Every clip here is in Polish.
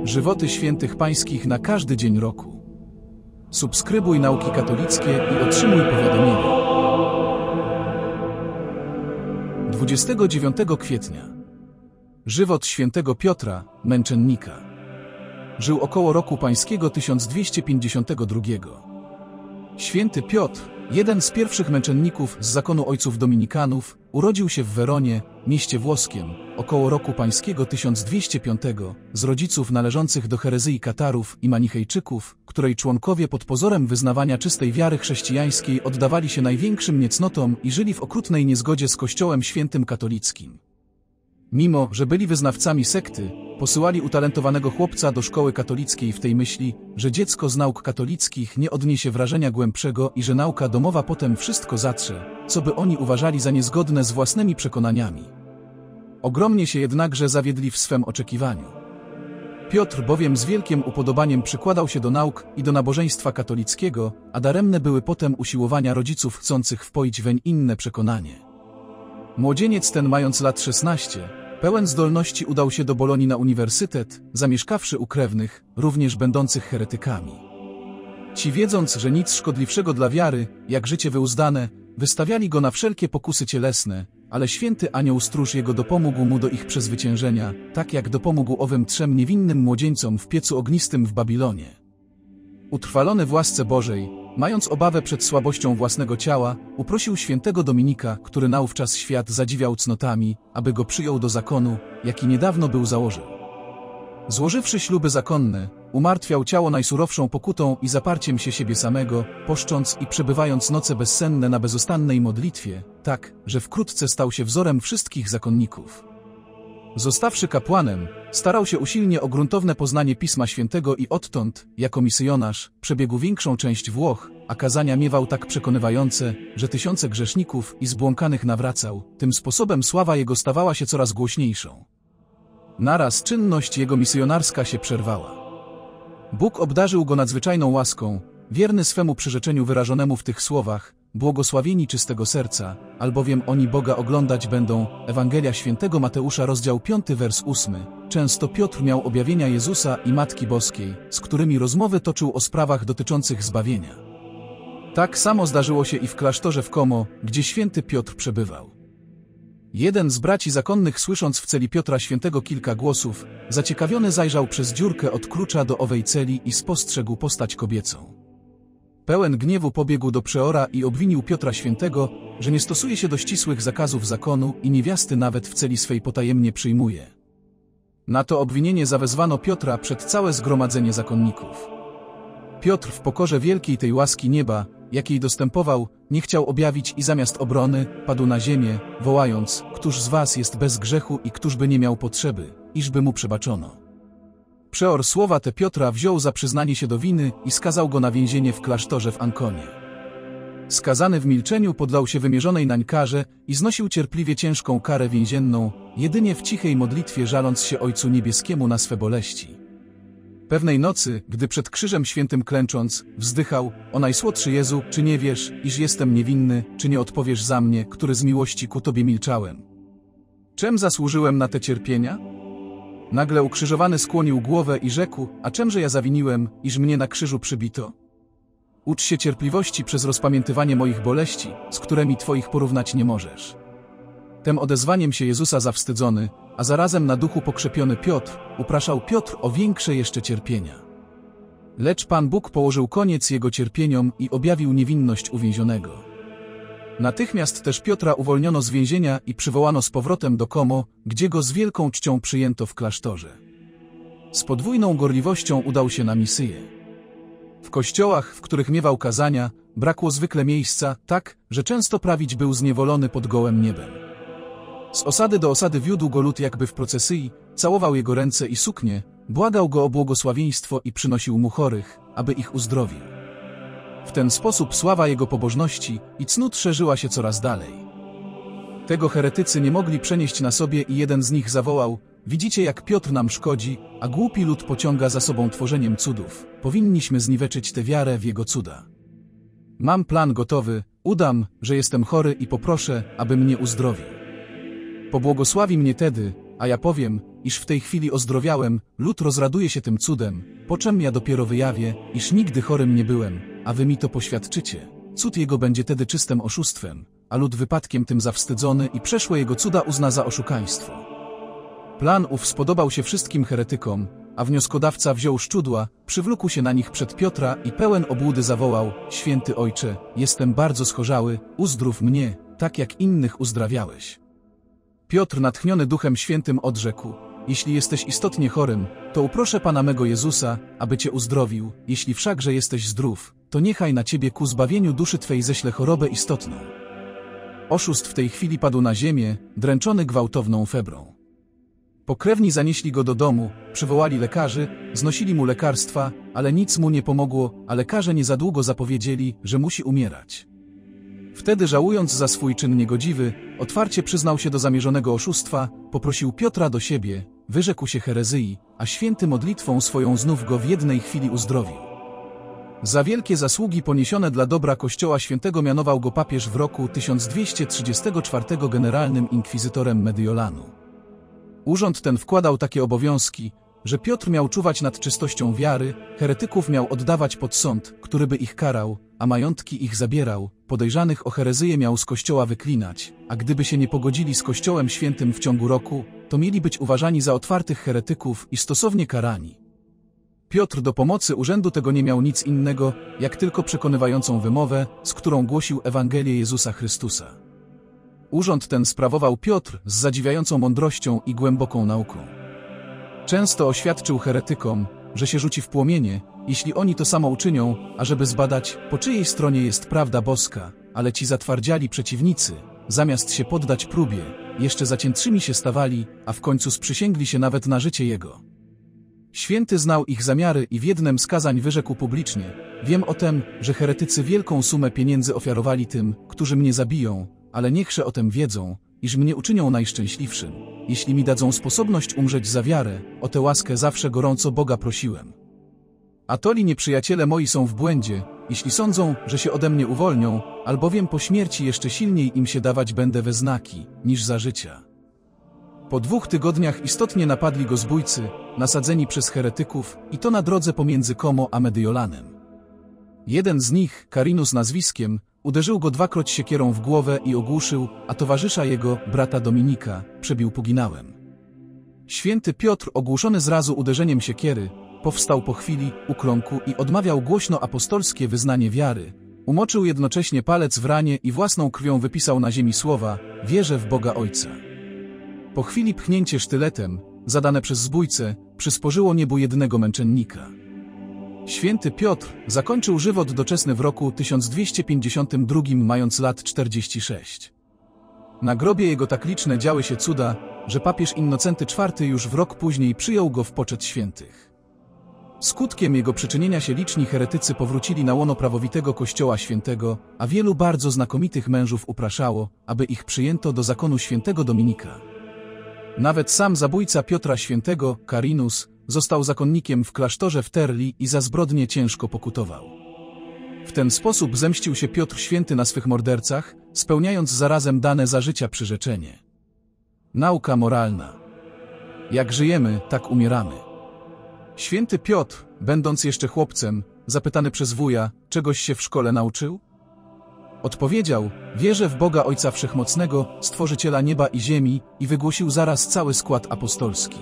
Żywoty świętych pańskich na każdy dzień roku. Subskrybuj Nauki Katolickie i otrzymuj powiadomienia. 29 kwietnia. Żywot świętego Piotra, męczennika. Żył około roku pańskiego 1252. Święty Piotr, jeden z pierwszych męczenników z zakonu ojców dominikanów, urodził się w Weronie, mieście włoskim, około roku pańskiego 1205, z rodziców należących do herezji Katarów i Manichejczyków, której członkowie pod pozorem wyznawania czystej wiary chrześcijańskiej oddawali się największym niecnotom i żyli w okrutnej niezgodzie z Kościołem Świętym Katolickim. Mimo że byli wyznawcami sekty, posyłali utalentowanego chłopca do szkoły katolickiej w tej myśli, że dziecko z nauk katolickich nie odniesie wrażenia głębszego i że nauka domowa potem wszystko zatrze, co by oni uważali za niezgodne z własnymi przekonaniami. Ogromnie się jednakże zawiedli w swym oczekiwaniu. Piotr bowiem z wielkim upodobaniem przykładał się do nauk i do nabożeństwa katolickiego, a daremne były potem usiłowania rodziców chcących wpoić weń inne przekonanie. Młodzieniec ten, mając lat 16, pełen zdolności udał się do Bolonii na uniwersytet, zamieszkawszy u krewnych, również będących heretykami. Ci, wiedząc, że nic szkodliwszego dla wiary, jak życie wyuzdane, wystawiali go na wszelkie pokusy cielesne, ale święty anioł stróż jego dopomógł mu do ich przezwyciężenia, tak jak dopomógł owym trzem niewinnym młodzieńcom w piecu ognistym w Babilonie. Utrwalony w łasce Bożej, mając obawę przed słabością własnego ciała, uprosił świętego Dominika, który naówczas świat zadziwiał cnotami, aby go przyjął do zakonu, jaki niedawno był założył. Złożywszy śluby zakonne, umartwiał ciało najsurowszą pokutą i zaparciem się siebie samego, poszcząc i przebywając noce bezsenne na bezustannej modlitwie, tak, że wkrótce stał się wzorem wszystkich zakonników. Zostawszy kapłanem, starał się usilnie o gruntowne poznanie Pisma Świętego i odtąd, jako misjonarz, przebiegł większą część Włoch, a kazania miewał tak przekonywające, że tysiące grzeszników i zbłąkanych nawracał. Tym sposobem sława jego stawała się coraz głośniejszą. Naraz czynność jego misjonarska się przerwała. Bóg obdarzył go nadzwyczajną łaską, wierny swemu przyrzeczeniu wyrażonemu w tych słowach: błogosławieni czystego serca, albowiem oni Boga oglądać będą. Ewangelia Świętego Mateusza, rozdział 5, wers 8. Często Piotr miał objawienia Jezusa i Matki Boskiej, z którymi rozmowy toczył o sprawach dotyczących zbawienia. Tak samo zdarzyło się i w klasztorze w Como, gdzie święty Piotr przebywał. Jeden z braci zakonnych, słysząc w celi Piotra Świętego kilka głosów, zaciekawiony zajrzał przez dziurkę od klucza do owej celi i spostrzegł postać kobiecą. Pełen gniewu pobiegł do przeora i obwinił Piotra Świętego, że nie stosuje się do ścisłych zakazów zakonu i niewiasty nawet w celi swej potajemnie przyjmuje. Na to obwinienie zawezwano Piotra przed całe zgromadzenie zakonników. Piotr w pokorze wielkiej tej łaski nieba, jakiej dostępował, nie chciał objawić i zamiast obrony, padł na ziemię, wołając: któż z was jest bez grzechu i któż by nie miał potrzeby, iżby mu przebaczono. Przeor słowa te Piotra wziął za przyznanie się do winy i skazał go na więzienie w klasztorze w Ankonie. Skazany w milczeniu poddał się wymierzonej nań karze i znosił cierpliwie ciężką karę więzienną, jedynie w cichej modlitwie żaląc się Ojcu Niebieskiemu na swe boleści. Pewnej nocy, gdy przed krzyżem świętym klęcząc, wzdychał: o najsłodszy Jezu, czy nie wiesz, iż jestem niewinny, czy nie odpowiesz za mnie, który z miłości ku Tobie milczałem? Czem zasłużyłem na te cierpienia? Nagle ukrzyżowany skłonił głowę i rzekł: a czemże ja zawiniłem, iż mnie na krzyżu przybito? Ucz się cierpliwości przez rozpamiętywanie moich boleści, z którymi Twoich porównać nie możesz. Tem odezwaniem się Jezusa zawstydzony, a zarazem na duchu pokrzepiony Piotr, upraszał Piotr o większe jeszcze cierpienia. Lecz Pan Bóg położył koniec jego cierpieniom i objawił niewinność uwięzionego. Natychmiast też Piotra uwolniono z więzienia i przywołano z powrotem do Como, gdzie go z wielką czcią przyjęto w klasztorze. Z podwójną gorliwością udał się na misyję. W kościołach, w których miewał kazania, brakło zwykle miejsca, tak, że często prawić był zniewolony pod gołem niebem. Z osady do osady wiódł go lud jakby w procesji, całował jego ręce i suknie, błagał go o błogosławieństwo i przynosił mu chorych, aby ich uzdrowił. W ten sposób sława jego pobożności i cnót szerzyła się coraz dalej. Tego heretycy nie mogli przenieść na sobie i jeden z nich zawołał: widzicie, jak Piotr nam szkodzi, a głupi lud pociąga za sobą tworzeniem cudów. Powinniśmy zniweczyć tę wiarę w jego cuda. Mam plan gotowy, udam, że jestem chory i poproszę, aby mnie uzdrowił. Pobłogosławi mnie tedy, a ja powiem: iż w tej chwili ozdrowiałem, lud rozraduje się tym cudem, po czym ja dopiero wyjawię, iż nigdy chorym nie byłem, a wy mi to poświadczycie. Cud jego będzie tedy czystym oszustwem, a lud wypadkiem tym zawstydzony i przeszłe jego cuda uzna za oszukaństwo. Plan ów spodobał się wszystkim heretykom, a wnioskodawca wziął szczudła, przywlókł się na nich przed Piotra i pełen obłudy zawołał: Święty Ojcze, jestem bardzo schorzały, uzdrów mnie, tak jak innych uzdrawiałeś. Piotr, natchniony Duchem Świętym, odrzekł: Jeśli jesteś istotnie chorym, to uproszę Pana mego Jezusa, aby cię uzdrowił, jeśli wszakże jesteś zdrów, to niechaj na ciebie ku zbawieniu duszy twej ześle chorobę istotną. Oszust w tej chwili padł na ziemię, dręczony gwałtowną febrą. Pokrewni zanieśli go do domu, przywołali lekarzy, znosili mu lekarstwa, ale nic mu nie pomogło, a lekarze niezadługo zapowiedzieli, że musi umierać. Wtedy, żałując za swój czyn niegodziwy, otwarcie przyznał się do zamierzonego oszustwa, poprosił Piotra do siebie, wyrzekł się herezji, a święty modlitwą swoją znów go w jednej chwili uzdrowił. Za wielkie zasługi poniesione dla dobra Kościoła Świętego mianował go papież w roku 1234 generalnym inkwizytorem Mediolanu. Urząd ten wkładał takie obowiązki, że Piotr miał czuwać nad czystością wiary, heretyków miał oddawać pod sąd, który by ich karał, a majątki ich zabierał, podejrzanych o herezyję miał z Kościoła wyklinać, a gdyby się nie pogodzili z Kościołem Świętym w ciągu roku, to mieli być uważani za otwartych heretyków i stosownie karani. Piotr do pomocy urzędu tego nie miał nic innego, jak tylko przekonywającą wymowę, z którą głosił Ewangelię Jezusa Chrystusa. Urząd ten sprawował Piotr z zadziwiającą mądrością i głęboką nauką. Często oświadczył heretykom, że się rzuci w płomienie, jeśli oni to samo uczynią, ażeby zbadać, po czyjej stronie jest prawda boska, ale ci zatwardziali przeciwnicy, zamiast się poddać próbie, jeszcze zaciętszymi się stawali, a w końcu sprzysięgli się nawet na życie jego. Święty znał ich zamiary i w jednym z kazań wyrzekł publicznie: Wiem o tem, że heretycy wielką sumę pieniędzy ofiarowali tym, którzy mnie zabiją, ale niechże o tem wiedzą, iż mnie uczynią najszczęśliwszym, jeśli mi dadzą sposobność umrzeć za wiarę, o tę łaskę zawsze gorąco Boga prosiłem. A toli nieprzyjaciele moi są w błędzie, jeśli sądzą, że się ode mnie uwolnią, albowiem po śmierci jeszcze silniej im się dawać będę we znaki, niż za życia. Po 2 tygodniach istotnie napadli go zbójcy, nasadzeni przez heretyków, i to na drodze pomiędzy Como a Mediolanem. Jeden z nich, Carinus nazwiskiem, uderzył go 2-kroć siekierą w głowę i ogłuszył, a towarzysza jego, brata Dominika, przebił puginałem. Święty Piotr, ogłuszony zrazu uderzeniem siekiery, powstał po chwili, ukląkł i odmawiał głośno apostolskie wyznanie wiary. Umoczył jednocześnie palec w ranie i własną krwią wypisał na ziemi słowa: Wierzę w Boga Ojca. Po chwili pchnięcie sztyletem, zadane przez zbójcę, przysporzyło niebu jednego męczennika. Święty Piotr zakończył żywot doczesny w roku 1252, mając lat 46. Na grobie jego tak liczne działy się cuda, że papież Innocenty IV już w rok później przyjął go w poczet świętych. Skutkiem jego przyczynienia się liczni heretycy powrócili na łono prawowitego Kościoła Świętego, a wielu bardzo znakomitych mężów upraszało, aby ich przyjęto do zakonu świętego Dominika. Nawet sam zabójca Piotra Świętego, Carinus, został zakonnikiem w klasztorze w Terli i za zbrodnie ciężko pokutował. W ten sposób zemścił się Piotr Święty na swych mordercach, spełniając zarazem dane za życia przyrzeczenie. Nauka moralna. Jak żyjemy, tak umieramy. Święty Piotr, będąc jeszcze chłopcem, zapytany przez wuja, czegoś się w szkole nauczył? Odpowiedział: Wierzę w Boga Ojca Wszechmocnego, Stworzyciela nieba i ziemi, i wygłosił zaraz cały skład apostolski.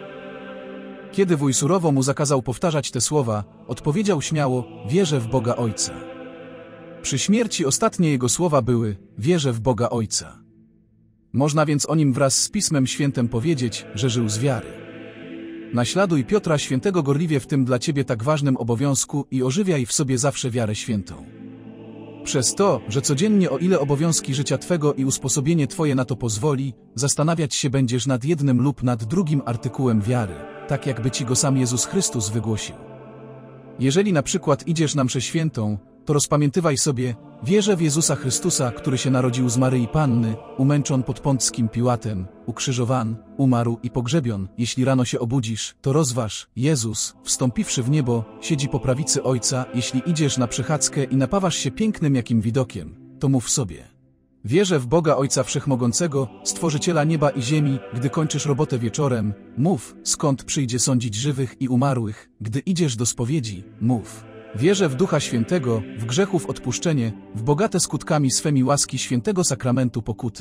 Kiedy wuj surowo mu zakazał powtarzać te słowa, odpowiedział śmiało: Wierzę w Boga Ojca. Przy śmierci ostatnie jego słowa były: Wierzę w Boga Ojca. Można więc o nim wraz z Pismem Świętym powiedzieć, że żył z wiary. Naśladuj Piotra Świętego gorliwie w tym dla ciebie tak ważnym obowiązku i ożywiaj w sobie zawsze wiarę świętą. Przez to, że codziennie, o ile obowiązki życia twego i usposobienie twoje na to pozwoli, zastanawiać się będziesz nad jednym lub nad drugim artykułem wiary, tak jakby ci go sam Jezus Chrystus wygłosił. Jeżeli na przykład idziesz na mszę świętą, to rozpamiętywaj sobie: wierzę w Jezusa Chrystusa, który się narodził z Maryi Panny, umęczon pod Pąckim Piłatem, ukrzyżowan, umarł i pogrzebion. Jeśli rano się obudzisz, to rozważ: Jezus, wstąpiwszy w niebo, siedzi po prawicy Ojca. Jeśli idziesz na przechadzkę i napawasz się pięknym jakim widokiem, to mów sobie: Wierzę w Boga Ojca Wszechmogącego, Stworzyciela nieba i ziemi. Gdy kończysz robotę wieczorem, mów, skąd przyjdzie sądzić żywych i umarłych. Gdy idziesz do spowiedzi, mów. Wierzę w Ducha Świętego, w grzechów odpuszczenie, w bogate skutkami swemi łaski świętego sakramentu pokuty.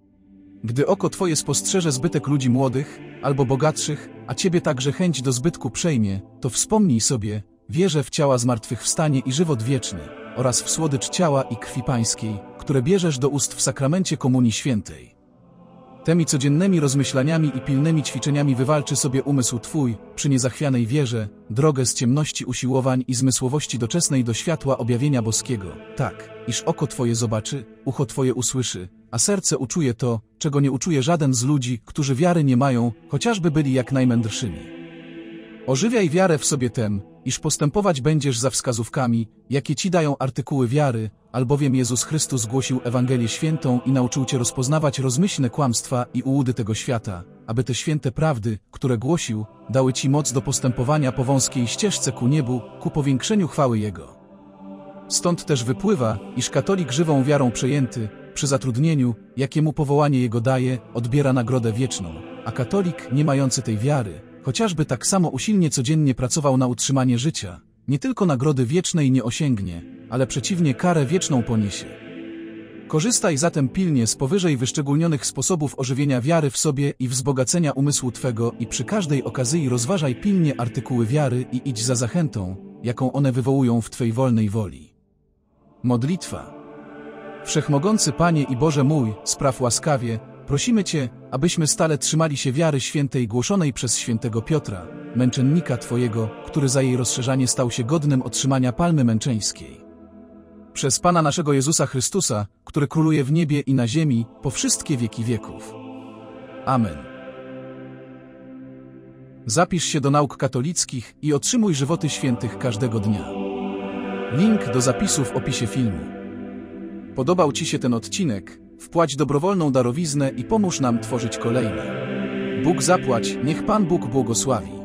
Gdy oko Twoje spostrzeże zbytek ludzi młodych, albo bogatszych, a Ciebie także chęć do zbytku przejmie, to wspomnij sobie, wierzę w ciała zmartwychwstanie i żywot wieczny, oraz w słodycz ciała i krwi Pańskiej, które bierzesz do ust w sakramencie Komunii Świętej. Tymi codziennymi rozmyślaniami i pilnymi ćwiczeniami wywalczy sobie umysł Twój, przy niezachwianej wierze, drogę z ciemności usiłowań i zmysłowości doczesnej do światła objawienia boskiego, tak, iż oko Twoje zobaczy, ucho Twoje usłyszy, a serce uczuje to, czego nie uczuje żaden z ludzi, którzy wiary nie mają, chociażby byli jak najmędrszymi. Ożywiaj wiarę w sobie tem, iż postępować będziesz za wskazówkami, jakie Ci dają artykuły wiary, albowiem Jezus Chrystus głosił Ewangelię świętą i nauczył Cię rozpoznawać rozmyślne kłamstwa i ułudy tego świata, aby te święte prawdy, które głosił, dały Ci moc do postępowania po wąskiej ścieżce ku niebu, ku powiększeniu chwały Jego. Stąd też wypływa, iż katolik żywą wiarą przejęty, przy zatrudnieniu, jakiemu powołanie jego daje, odbiera nagrodę wieczną, a katolik, nie mający tej wiary, chociażby tak samo usilnie codziennie pracował na utrzymanie życia, nie tylko nagrody wiecznej nie osiągnie, ale przeciwnie karę wieczną poniesie. Korzystaj zatem pilnie z powyżej wyszczególnionych sposobów ożywienia wiary w sobie i wzbogacenia umysłu Twego i przy każdej okazji rozważaj pilnie artykuły wiary i idź za zachętą, jaką one wywołują w Twej wolnej woli. Modlitwa. Wszechmogący Panie i Boże mój, spraw łaskawie, prosimy Cię, abyśmy stale trzymali się wiary świętej głoszonej przez świętego Piotra, męczennika Twojego, który za jej rozszerzanie stał się godnym otrzymania palmy męczeńskiej. Przez Pana naszego Jezusa Chrystusa, który króluje w niebie i na ziemi, po wszystkie wieki wieków. Amen. Zapisz się do nauk katolickich i otrzymuj żywoty świętych każdego dnia. Link do zapisu w opisie filmu. Podobał Ci się ten odcinek? Wpłać dobrowolną darowiznę i pomóż nam tworzyć kolejne. Bóg zapłać, niech Pan Bóg błogosławi.